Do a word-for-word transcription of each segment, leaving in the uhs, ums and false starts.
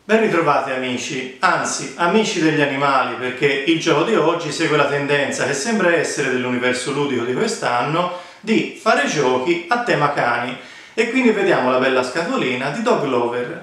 Ben ritrovati amici, anzi amici degli animali, perché il gioco di oggi segue la tendenza che sembra essere dell'universo ludico di quest'anno di fare giochi a tema cani, e quindi vediamo la bella scatolina di Dog Lover.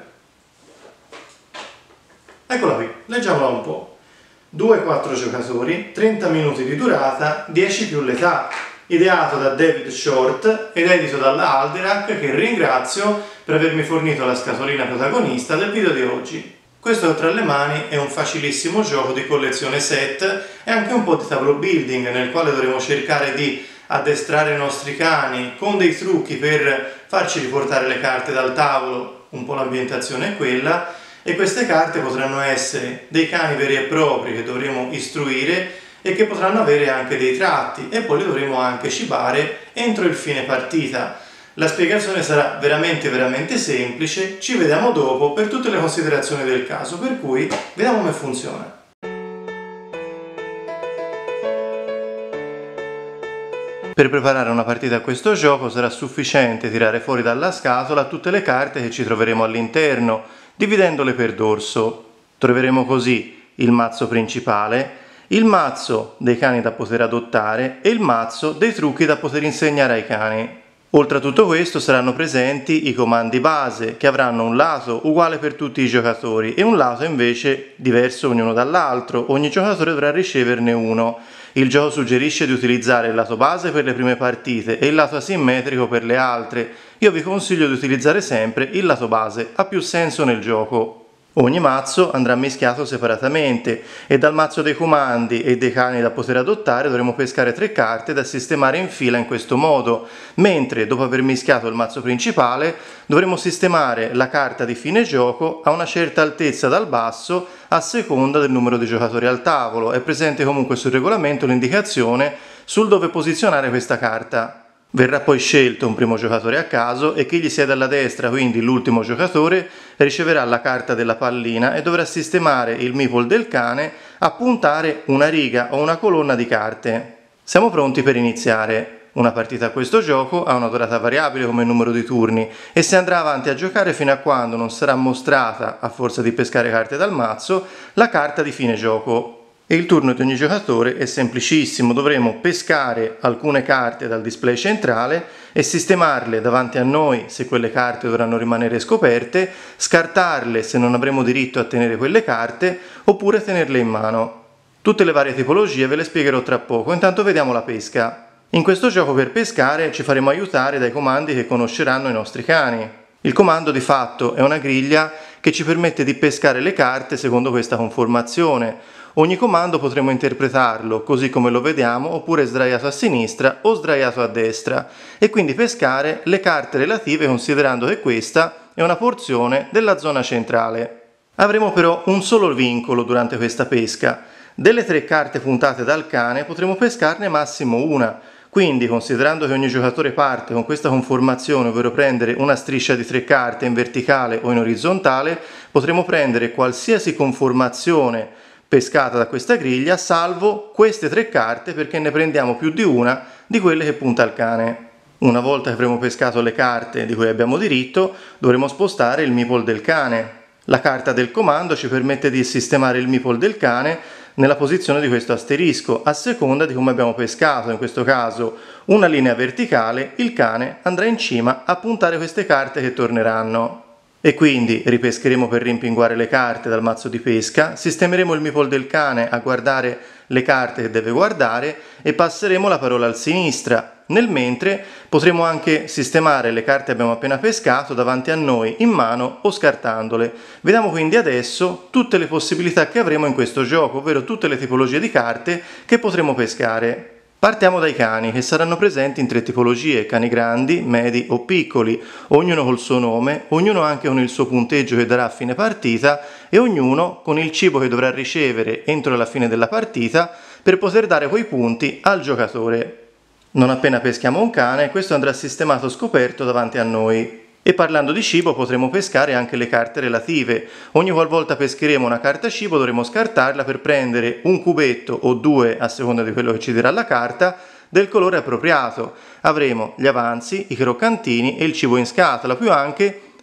Eccola qui, leggiamola un po'. due quattro giocatori, trenta minuti di durata, dieci più l'età. Ideato da David Short ed edito dalla Alderac, che ringrazio per avermi fornito la scatolina protagonista del video di oggi. Questo tra le mani è un facilissimo gioco di collezione set e anche un po' di tavolo building, nel quale dovremo cercare di addestrare i nostri cani con dei trucchi per farci riportare le carte dal tavolo. Un po' l'ambientazione è quella, e queste carte potranno essere dei cani veri e propri che dovremo istruire e che potranno avere anche dei tratti, e poi li dovremo anche cibare entro il fine partita. La spiegazione sarà veramente veramente semplice, ci vediamo dopo per tutte le considerazioni del caso, per cui vediamo come funziona. Per preparare una partita a questo gioco sarà sufficiente tirare fuori dalla scatola tutte le carte che ci troveremo all'interno, dividendole per dorso. Troveremo così il mazzo principale, il mazzo dei cani da poter adottare e il mazzo dei trucchi da poter insegnare ai cani. Oltre a tutto questo saranno presenti i comandi base, che avranno un lato uguale per tutti i giocatori e un lato invece diverso ognuno dall'altro. Ogni giocatore dovrà riceverne uno. Il gioco suggerisce di utilizzare il lato base per le prime partite e il lato asimmetrico per le altre. Io vi consiglio di utilizzare sempre il lato base, ha più senso nel gioco. Ogni mazzo andrà mischiato separatamente e dal mazzo dei comandi e dei cani da poter adottare dovremo pescare tre carte da sistemare in fila in questo modo, mentre dopo aver mischiato il mazzo principale dovremo sistemare la carta di fine gioco a una certa altezza dal basso a seconda del numero di giocatori al tavolo. È presente comunque sul regolamento l'indicazione sul dove posizionare questa carta. Verrà poi scelto un primo giocatore a caso e chi gli siede alla destra, quindi l'ultimo giocatore, riceverà la carta della pallina e dovrà sistemare il meeple del cane a puntare una riga o una colonna di carte. Siamo pronti per iniziare. Una partita a questo gioco ha una durata variabile come numero di turni e si andrà avanti a giocare fino a quando non sarà mostrata, a forza di pescare carte dal mazzo, la carta di fine gioco. E il turno di ogni giocatore è semplicissimo, dovremo pescare alcune carte dal display centrale e sistemarle davanti a noi se quelle carte dovranno rimanere scoperte, scartarle se non avremo diritto a tenere quelle carte oppure tenerle in mano. Tutte le varie tipologie ve le spiegherò tra poco, intanto vediamo la pesca. In questo gioco per pescare ci faremo aiutare dai comandi che conosceranno i nostri cani. Il comando di fatto è una griglia che ci permette di pescare le carte secondo questa conformazione. Ogni comando potremo interpretarlo così come lo vediamo, oppure sdraiato a sinistra o sdraiato a destra, e quindi pescare le carte relative considerando che questa è una porzione della zona centrale. Avremo però un solo vincolo durante questa pesca. Delle tre carte puntate dal cane potremo pescarne massimo una, quindi considerando che ogni giocatore parte con questa conformazione, ovvero prendere una striscia di tre carte in verticale o in orizzontale, potremo prendere qualsiasi conformazione pescata da questa griglia, salvo queste tre carte, perché ne prendiamo più di una di quelle che punta il cane. Una volta che avremo pescato le carte di cui abbiamo diritto, dovremo spostare il meeple del cane. La carta del comando ci permette di sistemare il meeple del cane nella posizione di questo asterisco, a seconda di come abbiamo pescato. In questo caso una linea verticale, il cane andrà in cima a puntare queste carte che torneranno. E quindi ripescheremo per rimpinguare le carte dal mazzo di pesca, sistemeremo il meeple del cane a guardare le carte che deve guardare e passeremo la parola al sinistra. Nel mentre potremo anche sistemare le carte che abbiamo appena pescato davanti a noi in mano o scartandole. Vediamo quindi adesso tutte le possibilità che avremo in questo gioco, ovvero tutte le tipologie di carte che potremo pescare. Partiamo dai cani, che saranno presenti in tre tipologie: cani grandi, medi o piccoli, ognuno col suo nome, ognuno anche con il suo punteggio che darà a fine partita e ognuno con il cibo che dovrà ricevere entro la fine della partita per poter dare quei punti al giocatore. Non appena peschiamo un cane, questo andrà sistemato scoperto davanti a noi. E parlando di cibo potremo pescare anche le carte relative. Ogni qualvolta pescheremo una carta cibo dovremo scartarla per prendere un cubetto o due, a seconda di quello che ci dirà la carta, del colore appropriato. Avremo gli avanzi, i croccantini e il cibo in scatola, più anche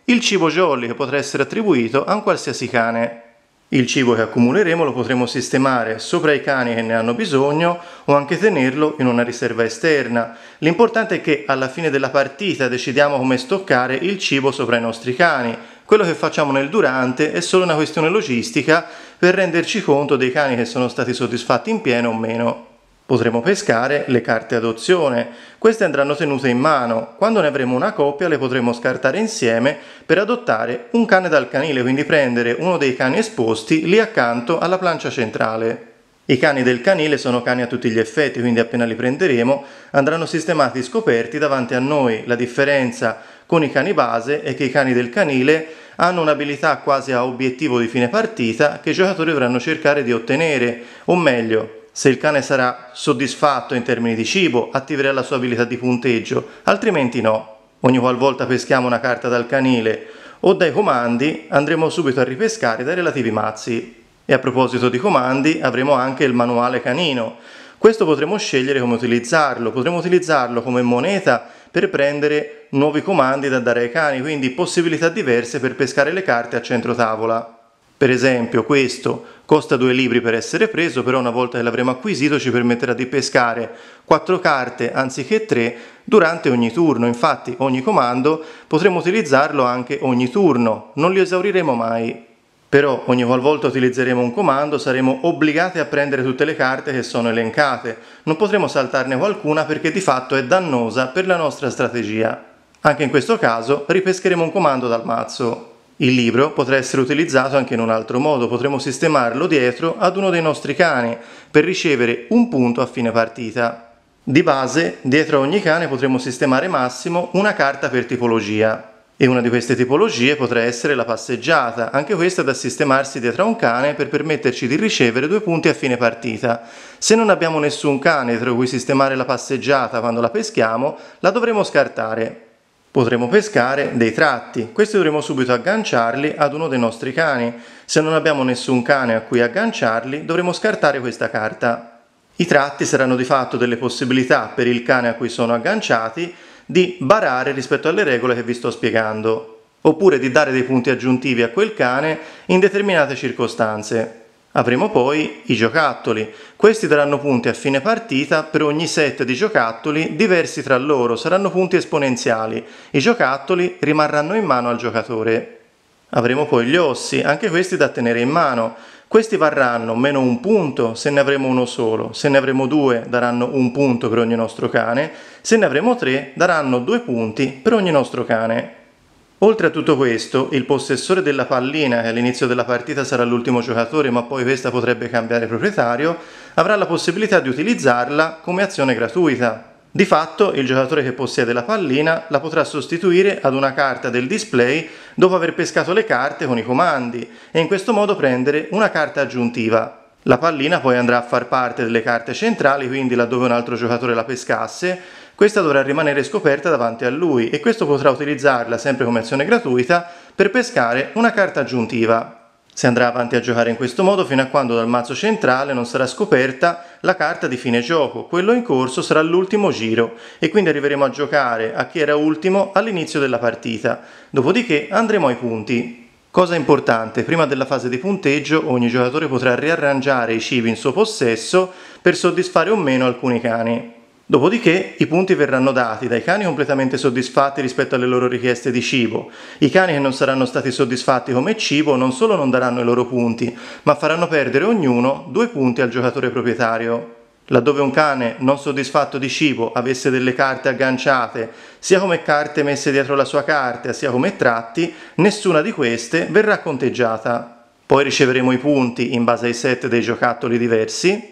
il cibo jolly che potrà essere attribuito a un qualsiasi cane. Il cibo che accumuleremo lo potremo sistemare sopra i cani che ne hanno bisogno o anche tenerlo in una riserva esterna. L'importante è che alla fine della partita decidiamo come stoccare il cibo sopra i nostri cani. Quello che facciamo nel durante è solo una questione logistica per renderci conto dei cani che sono stati soddisfatti in pieno o meno. Potremo pescare le carte adozione. Queste andranno tenute in mano. Quando ne avremo una coppia le potremo scartare insieme per adottare un cane dal canile, quindi prendere uno dei cani esposti lì accanto alla plancia centrale. I cani del canile sono cani a tutti gli effetti, quindi appena li prenderemo andranno sistemati scoperti davanti a noi. La differenza con i cani base è che i cani del canile hanno un'abilità quasi a obiettivo di fine partita che i giocatori dovranno cercare di ottenere, o meglio, se il cane sarà soddisfatto in termini di cibo, attiverà la sua abilità di punteggio, altrimenti no. Ogni qualvolta peschiamo una carta dal canile o dai comandi, andremo subito a ripescare dai relativi mazzi. E a proposito di comandi, avremo anche il manuale canino. Questo potremo scegliere come utilizzarlo. Potremo utilizzarlo come moneta per prendere nuovi comandi da dare ai cani, quindi possibilità diverse per pescare le carte a centro tavola. Per esempio, questo costa due libri per essere preso, però una volta che l'avremo acquisito ci permetterà di pescare quattro carte anziché tre durante ogni turno. Infatti ogni comando potremo utilizzarlo anche ogni turno, non li esauriremo mai. Però ogni qualvolta utilizzeremo un comando saremo obbligati a prendere tutte le carte che sono elencate. Non potremo saltarne qualcuna perché di fatto è dannosa per la nostra strategia. Anche in questo caso ripescheremo un comando dal mazzo. Il libro potrà essere utilizzato anche in un altro modo, potremo sistemarlo dietro ad uno dei nostri cani per ricevere un punto a fine partita. Di base, dietro a ogni cane potremo sistemare massimo una carta per tipologia. E una di queste tipologie potrà essere la passeggiata, anche questa da sistemarsi dietro a un cane per permetterci di ricevere due punti a fine partita. Se non abbiamo nessun cane dietro cui sistemare la passeggiata quando la peschiamo, la dovremo scartare. Potremo pescare dei tratti, questi dovremo subito agganciarli ad uno dei nostri cani. Se non abbiamo nessun cane a cui agganciarli, dovremo scartare questa carta. I tratti saranno di fatto delle possibilità per il cane a cui sono agganciati di barare rispetto alle regole che vi sto spiegando, oppure di dare dei punti aggiuntivi a quel cane in determinate circostanze. Avremo poi i giocattoli. Questi daranno punti a fine partita per ogni set di giocattoli diversi tra loro, saranno punti esponenziali. I giocattoli rimarranno in mano al giocatore. Avremo poi gli ossi, anche questi da tenere in mano. Questi varranno meno un punto se ne avremo uno solo, se ne avremo due daranno un punto per ogni nostro cane, se ne avremo tre daranno due punti per ogni nostro cane. Oltre a tutto questo, il possessore della pallina, che all'inizio della partita sarà l'ultimo giocatore ma poi questa potrebbe cambiare proprietario, avrà la possibilità di utilizzarla come azione gratuita. Di fatto, il giocatore che possiede la pallina la potrà sostituire ad una carta del display dopo aver pescato le carte con i comandi e in questo modo prendere una carta aggiuntiva. La pallina poi andrà a far parte delle carte centrali, quindi laddove un altro giocatore la pescasse, questa dovrà rimanere scoperta davanti a lui e questo potrà utilizzarla sempre come azione gratuita per pescare una carta aggiuntiva. Si andrà avanti a giocare in questo modo fino a quando dal mazzo centrale non sarà scoperta la carta di fine gioco, quello in corso sarà l'ultimo giro e quindi arriveremo a giocare a chi era ultimo all'inizio della partita, dopodiché andremo ai punti. Cosa importante, prima della fase di punteggio ogni giocatore potrà riarrangiare i cibi in suo possesso per soddisfare o meno alcuni cani. Dopodiché i punti verranno dati dai cani completamente soddisfatti rispetto alle loro richieste di cibo. I cani che non saranno stati soddisfatti come cibo non solo non daranno i loro punti, ma faranno perdere ognuno due punti al giocatore proprietario. Laddove un cane non soddisfatto di cibo avesse delle carte agganciate, sia come carte messe dietro la sua carta, sia come tratti, nessuna di queste verrà conteggiata. Poi riceveremo i punti in base ai set dei giocattoli diversi,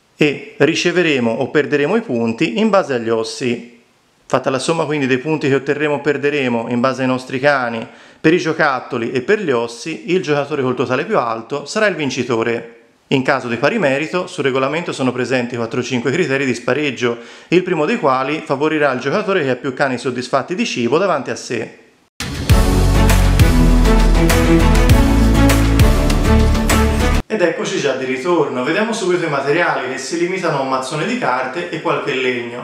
e riceveremo o perderemo i punti in base agli ossi. Fatta la somma quindi dei punti che otterremo o perderemo in base ai nostri cani, per i giocattoli e per gli ossi, il giocatore col totale più alto sarà il vincitore. In caso di pari merito, sul regolamento sono presenti quattro cinque criteri di spareggio, il primo dei quali favorirà il giocatore che ha più cani soddisfatti di cibo davanti a sé. Ed eccoci già di ritorno, vediamo subito i materiali che si limitano a un mazzone di carte e qualche legno.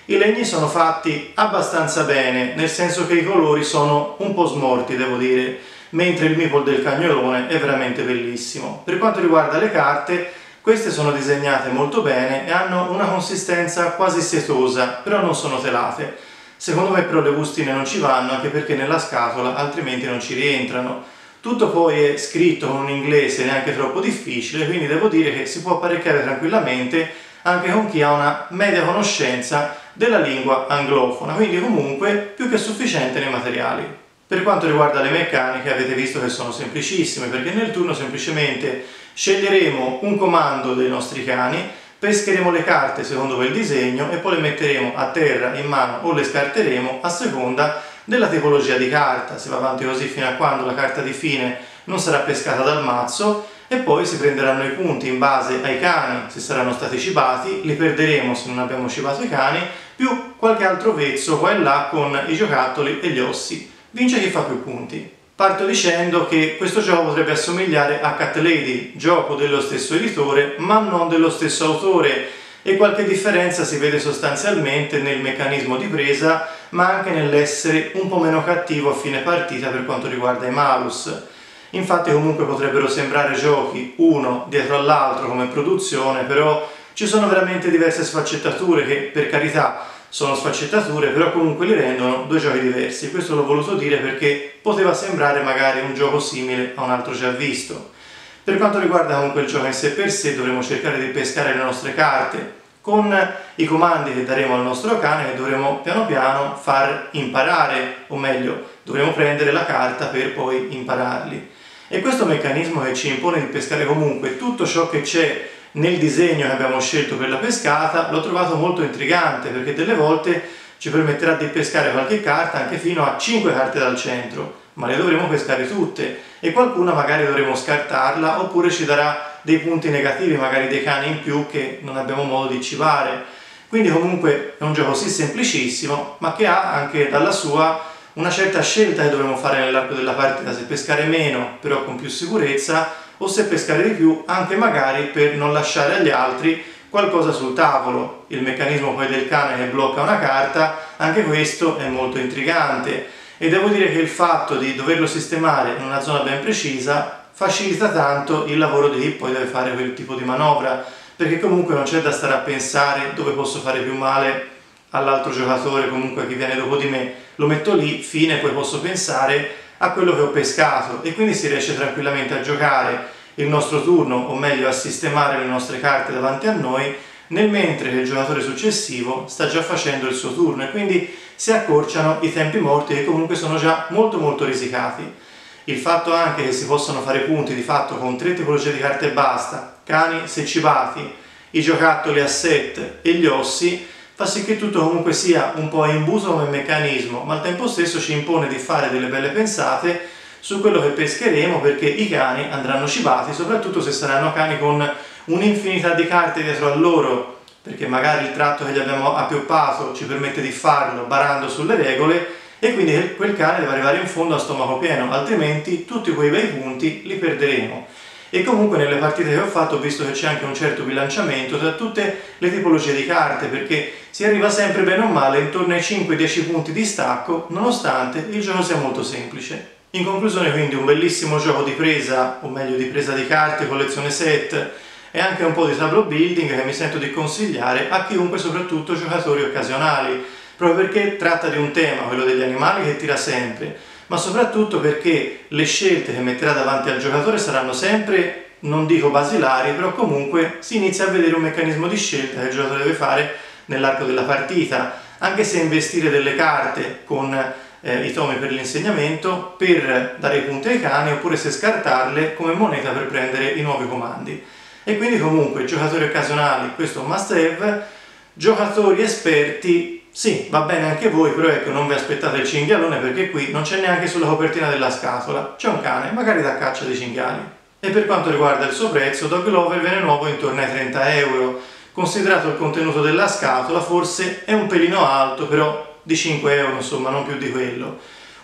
I legni sono fatti abbastanza bene, nel senso che i colori sono un po' smorti, devo dire, mentre il meeple del cagnolone è veramente bellissimo. Per quanto riguarda le carte, queste sono disegnate molto bene e hanno una consistenza quasi setosa, però non sono telate. Secondo me però le bustine non ci vanno, anche perché nella scatola altrimenti non ci rientrano. Tutto poi è scritto con un inglese neanche troppo difficile, quindi devo dire che si può apparecchiare tranquillamente anche con chi ha una media conoscenza della lingua anglofona, quindi comunque più che sufficiente nei materiali. Per quanto riguarda le meccaniche avete visto che sono semplicissime, perché nel turno semplicemente sceglieremo un comando dei nostri cani, pescheremo le carte secondo quel disegno e poi le metteremo a terra, in mano o le scarteremo a seconda della tipologia di carta. Si va avanti così fino a quando la carta di fine non sarà pescata dal mazzo e poi si prenderanno i punti in base ai cani, se saranno stati cibati, li perderemo se non abbiamo cibato i cani, più qualche altro vezzo qua e là con i giocattoli e gli ossi. Vince chi fa più punti. Parto dicendo che questo gioco potrebbe assomigliare a Cat Lady, gioco dello stesso editore ma non dello stesso autore, e qualche differenza si vede sostanzialmente nel meccanismo di presa, ma anche nell'essere un po' meno cattivo a fine partita per quanto riguarda i malus. Infatti comunque potrebbero sembrare giochi uno dietro all'altro come produzione, però ci sono veramente diverse sfaccettature che, per carità, sono sfaccettature, però comunque li rendono due giochi diversi. Questo l'ho voluto dire perché poteva sembrare magari un gioco simile a un altro già visto. Per quanto riguarda comunque il gioco in sé per sé, dovremo cercare di pescare le nostre carte con i comandi che daremo al nostro cane, che dovremo piano piano far imparare, o meglio, dovremo prendere la carta per poi impararli. E questo meccanismo che ci impone di pescare comunque tutto ciò che c'è nel disegno che abbiamo scelto per la pescata l'ho trovato molto intrigante, perché delle volte ci permetterà di pescare qualche carta anche fino a cinque carte dal centro, ma le dovremo pescare tutte e qualcuna magari dovremo scartarla, oppure ci darà dei punti negativi, magari dei cani in più che non abbiamo modo di cibare. Quindi comunque è un gioco sì semplicissimo, ma che ha anche dalla sua una certa scelta che dovremo fare nell'arco della partita, se pescare meno però con più sicurezza, o se pescare di più anche magari per non lasciare agli altri qualcosa sul tavolo. Il meccanismo poi del cane che blocca una carta, anche questo è molto intrigante, e devo dire che il fatto di doverlo sistemare in una zona ben precisa facilita tanto il lavoro di chi poi deve fare quel tipo di manovra, perché comunque non c'è da stare a pensare dove posso fare più male all'altro giocatore, comunque chi viene dopo di me, lo metto lì, fine, poi posso pensare a quello che ho pescato, e quindi si riesce tranquillamente a giocare il nostro turno, o meglio a sistemare le nostre carte davanti a noi, nel mentre che il giocatore successivo sta già facendo il suo turno, e quindi si accorciano i tempi morti che comunque sono già molto molto risicati. Il fatto anche che si possono fare punti di fatto con tre tipologie di carte e basta, cani se cibati, i giocattoli a set e gli ossi, fa sì che tutto comunque sia un po' imbuso come meccanismo, ma al tempo stesso ci impone di fare delle belle pensate su quello che pescheremo, perché i cani andranno cibati, soprattutto se saranno cani con un'infinità di carte dietro a loro, perché magari il tratto che gli abbiamo appioppato ci permette di farlo barando sulle regole, e quindi quel cane deve arrivare in fondo a stomaco pieno, altrimenti tutti quei bei punti li perderemo. E comunque nelle partite che ho fatto ho visto che c'è anche un certo bilanciamento tra tutte le tipologie di carte, perché si arriva sempre bene o male intorno ai cinque dieci punti di stacco, nonostante il gioco sia molto semplice. In conclusione quindi un bellissimo gioco di presa, o meglio di presa di carte, collezione set, e anche un po' di tableau building che mi sento di consigliare a chiunque, soprattutto giocatori occasionali, proprio perché tratta di un tema, quello degli animali, che tira sempre, ma soprattutto perché le scelte che metterà davanti al giocatore saranno sempre, non dico basilari, però comunque si inizia a vedere un meccanismo di scelta che il giocatore deve fare nell'arco della partita, anche se investire delle carte con eh, i tomi per l'insegnamento per dare i punti ai cani, oppure se scartarle come moneta per prendere i nuovi comandi. E quindi comunque giocatori occasionali, questo è un must have. Giocatori esperti, sì, va bene anche voi, però ecco, non vi aspettate il cinghialone, perché qui non c'è neanche sulla copertina della scatola, c'è un cane, magari da caccia di cinghiali. E per quanto riguarda il suo prezzo, Dog Lover viene nuovo intorno ai trenta euro. Considerato il contenuto della scatola, forse è un pelino alto, però di cinque euro, insomma, non più di quello.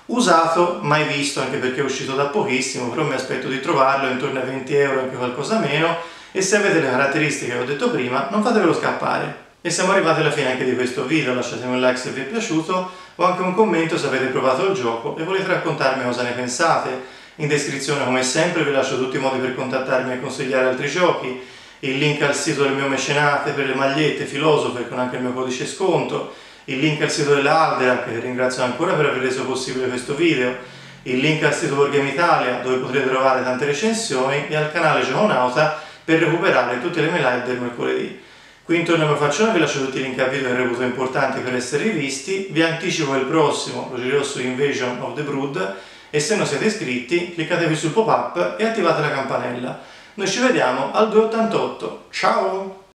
Usato, mai visto, anche perché è uscito da pochissimo, però mi aspetto di trovarlo intorno ai venti euro, anche qualcosa meno, e se avete le caratteristiche che ho detto prima, non fatevelo scappare. E siamo arrivati alla fine anche di questo video, lasciatemi un like se vi è piaciuto o anche un commento se avete provato il gioco e volete raccontarmi cosa ne pensate. In descrizione come sempre vi lascio tutti i modi per contattarmi e consigliare altri giochi, il link al sito del mio mecenate per le magliette Philosopher con anche il mio codice sconto, il link al sito della Alderac che ringrazio ancora per aver reso possibile questo video, il link al sito Wargame Italia dove potrete trovare tante recensioni e al canale Gioconauta per recuperare tutte le mie live del mercoledì. Qui intorno al mio faccione vi lascio tutti i link a video che reputo importanti per essere rivisti, vi anticipo il prossimo, lo Rosso Invasion of the Brood, e se non siete iscritti cliccatevi sul pop-up e attivate la campanella. Noi ci vediamo al due ottantotto, ciao!